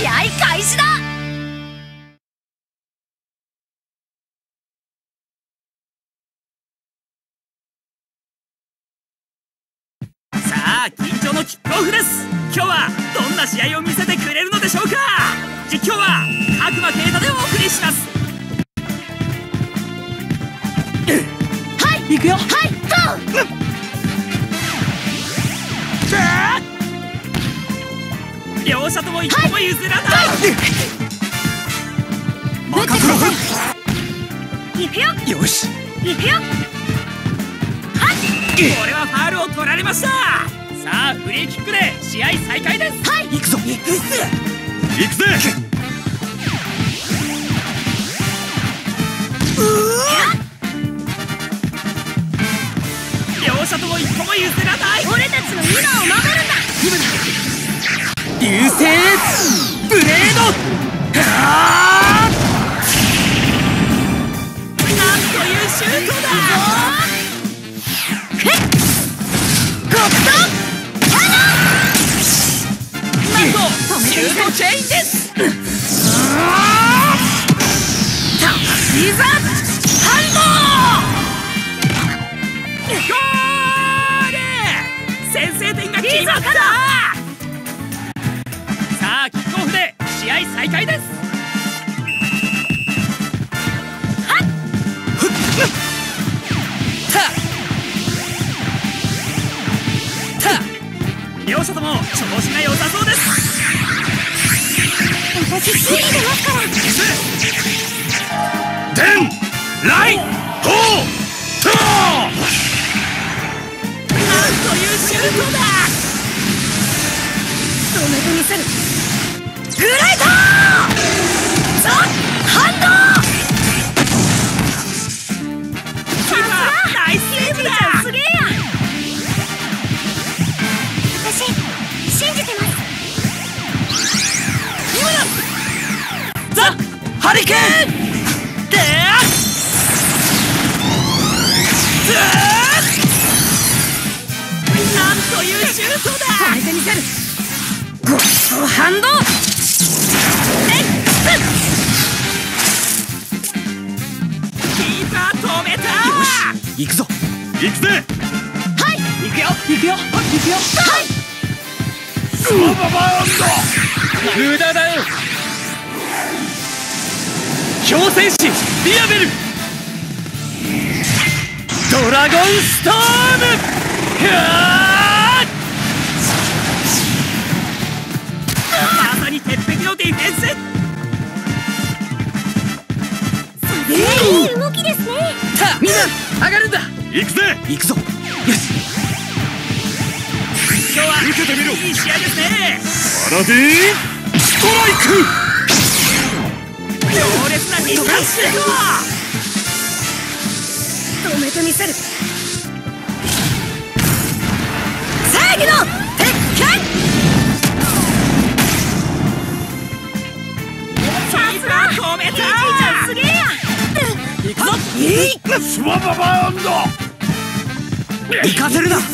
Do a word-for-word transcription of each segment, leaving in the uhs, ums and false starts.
試合開始だ。 さあ緊張のキックオフです。今日はどんな試合を見せてくれるのでしょうか。実況は角間啓太でお送りします。 はい、行くよ。はい、ゴー。 両者とも一歩も譲らない。 任せろ。行くよ。 よし、 行くよ。 これはファウルを取られました。さあフリーキックで試合再開です。 はい、 行くぞ。行くぜ行くぜ。両者とも一歩も譲らない。 俺たちの今を守るんだ。 流星ブレード。はあ、なんというシュートだ。なんとシュートチェインです。いざ反応。ゴール。先制点が決まった。さあキックオフで試合再開です。はっ両者とも調子が良さそうです。 私スリー出ますから。 テンライホートー。なんというシュートだ。 止めてみせる。グライトザ・ハンド。 キーパーナイスセーブだ。 すげえやん。私信じてます。 今だ。ザ・ハリケーンでなんというシュートだ。 止めてみせる。ゴッドハンド。 キーパー止めた。行くぞ行くぜ。 はい、 行くよ行くよ行くよ。 はいスワババーンド。無駄だよ。強戦士ディアベル。ドラゴンストーム。まさに鉄壁のディフェンス。 すげえいい動きですね。 さあみんな上がるんだ。行くぜ行くぞ。よし、今日は受けてみろ。いい試合ですね。パラディーストライク。強烈なディフェンス。 止めてみせる。正義の鉄拳。 さすが止めた。 いいじいちゃんすげえやん。 行くぞ。スワババーンド。行かせるな。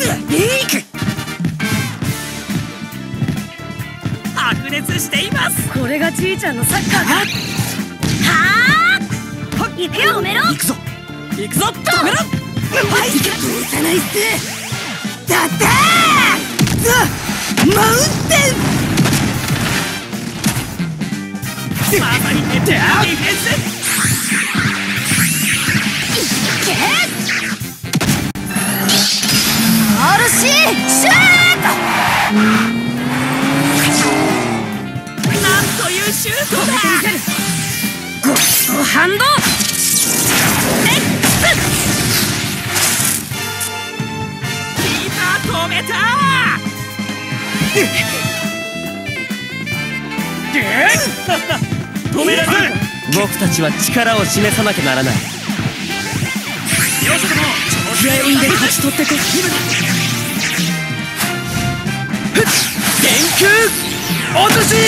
白熱しています。 これがじいちゃんのサッカーか。はあ、行くよ。止めろ。 行くぞ行くぞ。止めろ。 はい、どうさないっす。だってザ・マウンテン。 まさに鉄壁ディフェンス。 アールシー シュート。 なんというシュートだ。 ゴッドハンド。 キーパー止めた。止められる。僕たちは力を示さなきゃならない。両者とも全員で勝ち取ってこい。電球落とし。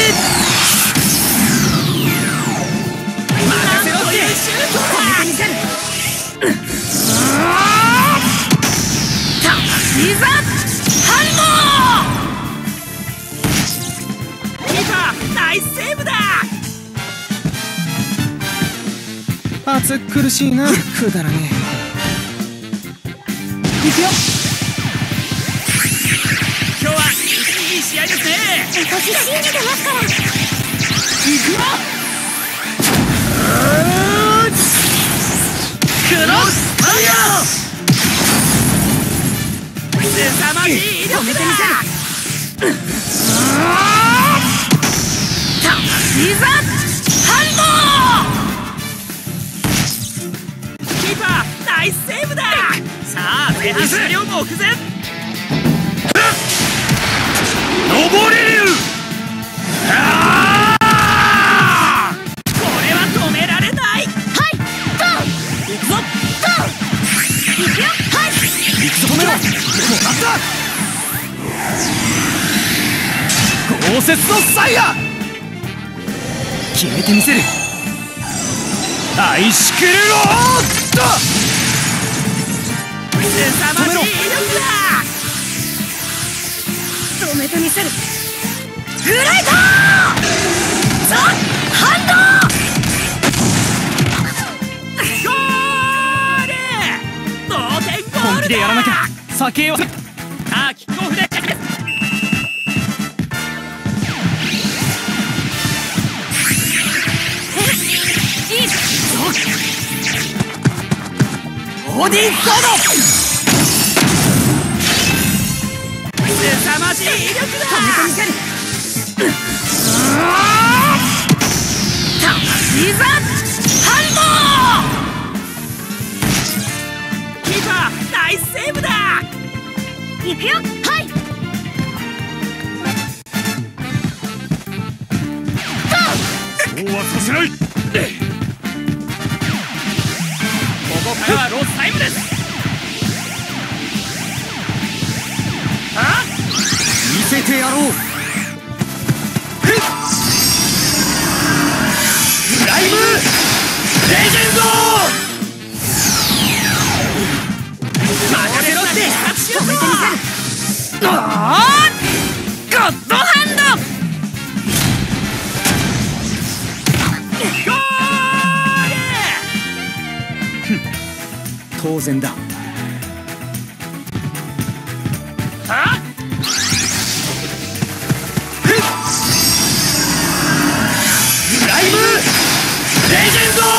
任せろってシュートだ。いざ反応。キーパーナナイスセーブだ。 暑苦しいな、くだらねえ。行くよ。 今日はいい試合ですね。 私信じてますから。 行くよ。クロスファイヤー。 凄まじい威力だ。 いざハンド。 キーパーナイスセーブだ。さあ前半終了目前。 登れる。 これは止められない。 はいゴー。 行くぞ。 ゴー。行くよ。はい行くぞ。止めろ。もうなった。豪雪のサイヤ。決めてみせる。アイシクルロード。 凄まじい威力だ。 止めてみせる。フライトザ・ハンド。 ゴール。同点ゴールだ。 本気でやらなきゃ酒よ。さあキックオフでいいぞ。 オーディンソード。 凄まじい威力だ。 止めてみせる。いざハンキーパーナイスセーブだ。 ド。行くよ。はいそうはさせない。 ここからはロスタイムです。あ見せてやろう。プライムレジェンド。任せろって。 止めてみせる。 あーゴッドハンド。 ゴール。 当然だ。 はプライムレジェンド。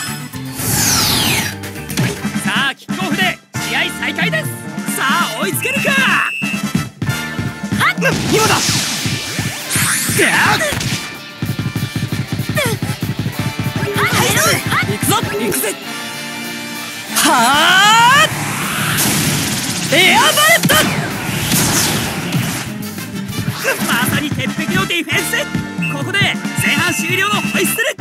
さあキックオフで試合再開です。さあ追いつけるか。 今だ。行くぞ。行くぜ。はあ。エアバレット。 まさに鉄壁のディフェンス。ここで前半終了のホイッスル。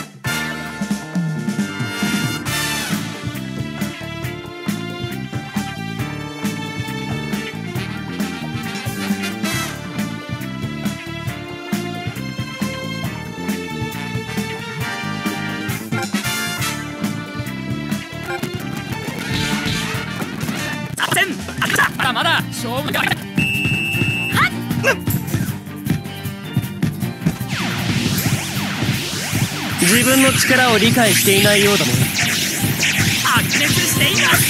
作戦あった。まだまだ勝負が。 自分の力を理解していないようだもん。 白熱しています。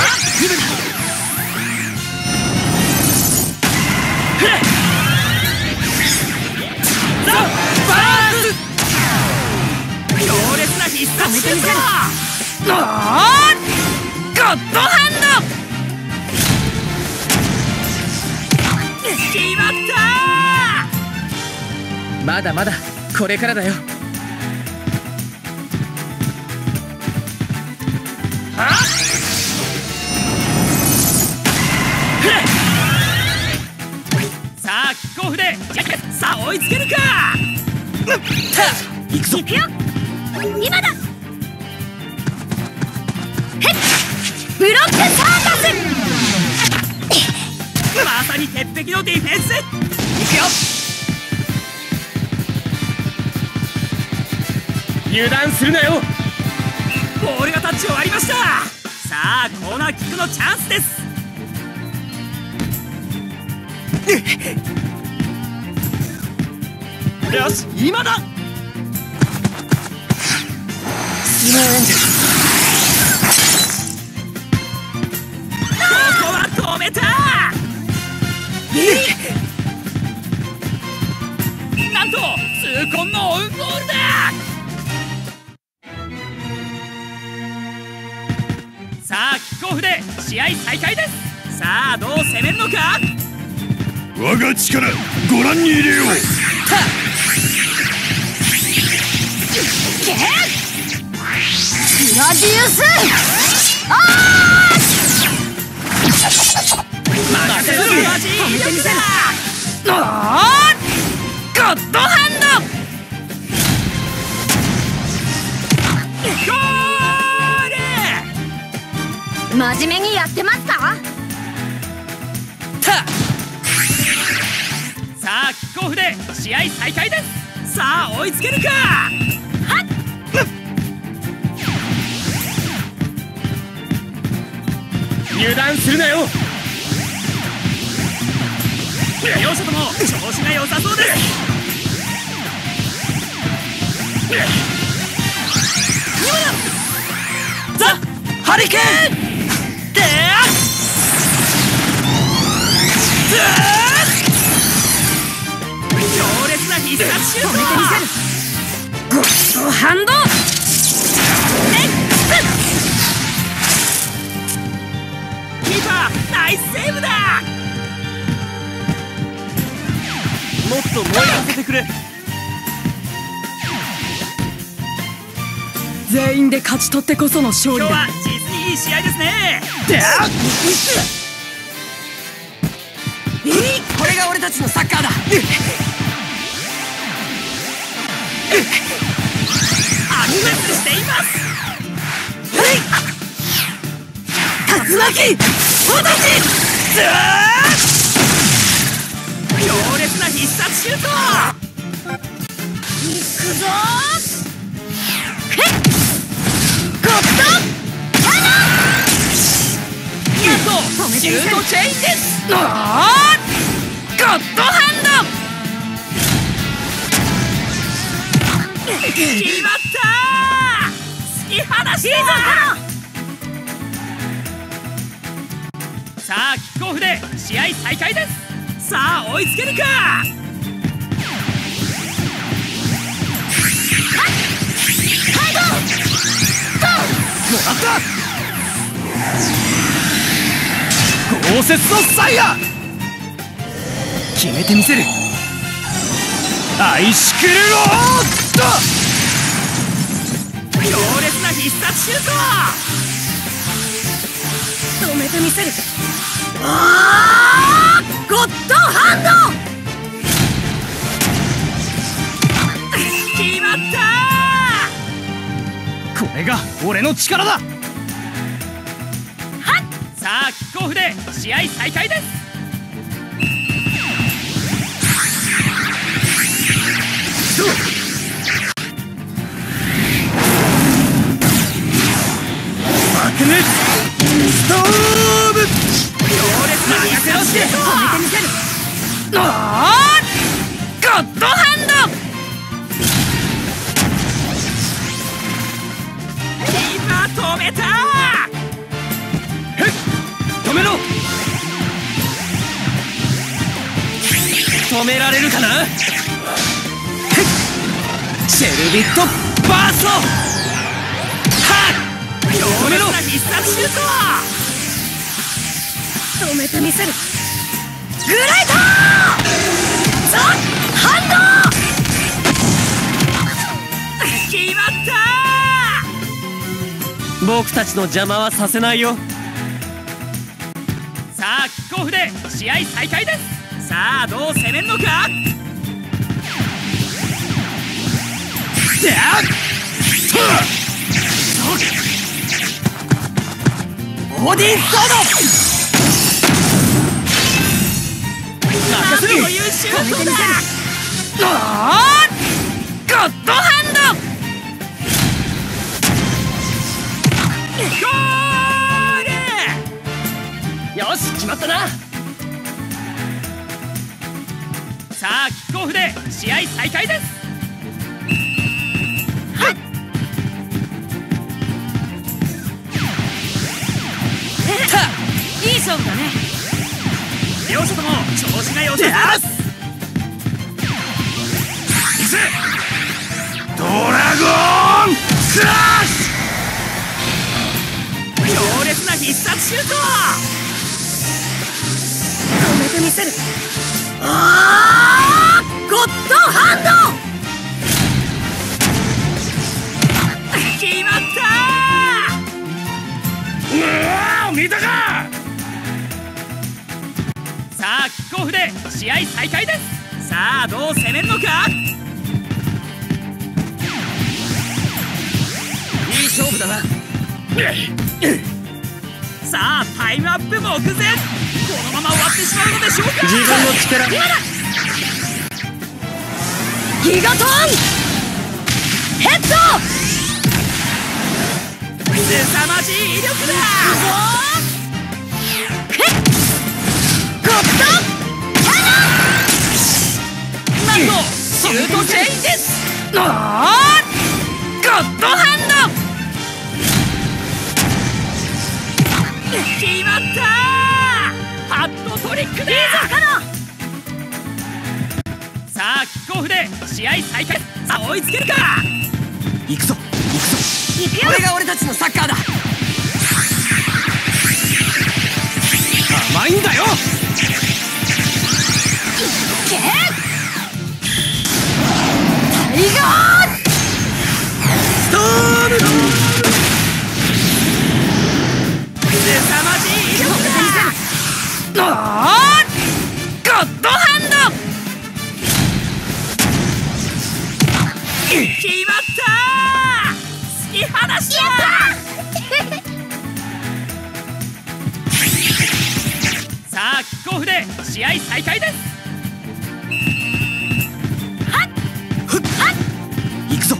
ザ・バース。 強烈な必殺シュート。 あーゴッドハン決まった。 まだまだこれからだよ。 さあキックオフでさあ追いつけるか。 行くぞ。 行くよ。今だ。へっブロックサーカス。 まさに鉄壁のディフェンス。 行くよ。油断するなよ。 ボールがタッチ終わりました。さあコーナーキックのチャンスです。 よし今だ。 スノーエンジェル。 ここは止めた。なんと痛恨のオウンゴールだ。さあキックオフで試合再開です。さあどう攻めるのか。 我が力ご覧に入れよう。 グラディウス。ああ任せるぞマジ止めてみせる。 あーゴッドハンド。ゴール。 真面目にやってますか。 さあキックオフで試合再開です。さあ追いつけるか。はっ油断するなよ。 両者とも調子が良さそうです。 ザ・ハリケーン。 で強烈な必殺シュート。 止めてみせる。ゴッドハンド。 キーパーナイスセーブだ。 もっと燃えさせてくれ。 全員で勝ち取ってこその勝利だ。 今日は実にいい試合ですね。 これが俺たちのサッカーだ。 アグレスしています。 竜巻おたち。 強烈な必殺シュート。 いくぞー。ゴッドハなんとシュートチェインです。ゴッドハンド。決まった。突き放した。さあキックオフで試合再開です。さあ追いつけるか。 もらった。豪雪のサイヤ決めてみせる。アイシクルロード。 強烈な必殺シュート。 止めてみせる。あーゴッドハンド。 決まった。 これが俺の力だ。 さあキックオフで試合再開です。 バクネストーブ。 強烈な必殺シュート。 止めてみせる。 あーゴッドハンド。キーパー止めた。 止めろ。止められるかな。シェルビットバースト。はっ強烈な必殺シュート。 止めてみせる。グライトザ・ハンド。 決まった。 僕たちの邪魔はさせないよ。 さあキックオフで試合再開です。さあどう攻めるのか。 オーディンソード。 なんというシュートだ。 あゴッドハンド。ゴール。 よし決まったな。 ささあキックオフで試合再開です。 いい勝負だね。 両者とも調子が良さそうです。 ドラゴンクラッシ強烈な必殺シュート。 止めてみせる。あーゴッドハンド。 決まったュ。うわー、見たか。 さあキックオフで試合再開です。さあどう攻めるのか。 いい勝負だな。 さあタイムアップ目前。このまま終わってしまうのでしょうか。 自分の力。 今だ。 ギガトンヘッド。 凄まじい威力だ。 ゴッドなんとシュートチェインです。 あーゴッドハン決まったハットトリックだ。さあキックオフで試合再開。さあ追いつけるか。 行くぞ行くぞ。 ドこれが俺たちのサッカーだ。 甘いんだよ。 けタイガーストーム。 凄まじい威力だ。 あーゴッドハンド。 決まった突き放したさあキックオフで試合再開です。 行くぞ。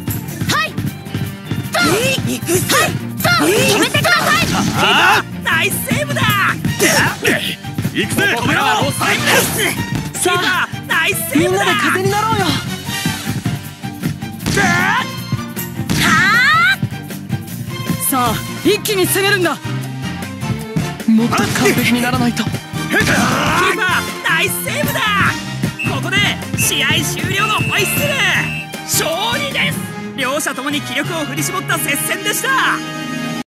行くぜ。止めてください。 あナイスセーブだ。 行くぜ。 ここからはロスタイムです。キーパーナイスセーブだ。 になろうよ。 さあ一気に攻めるんだ。 もっと完璧にならないと。 キーパーナイスセーブだ。ここで試合終了のホイッスル。勝利です。両者ともに気力を振り絞った接戦でした。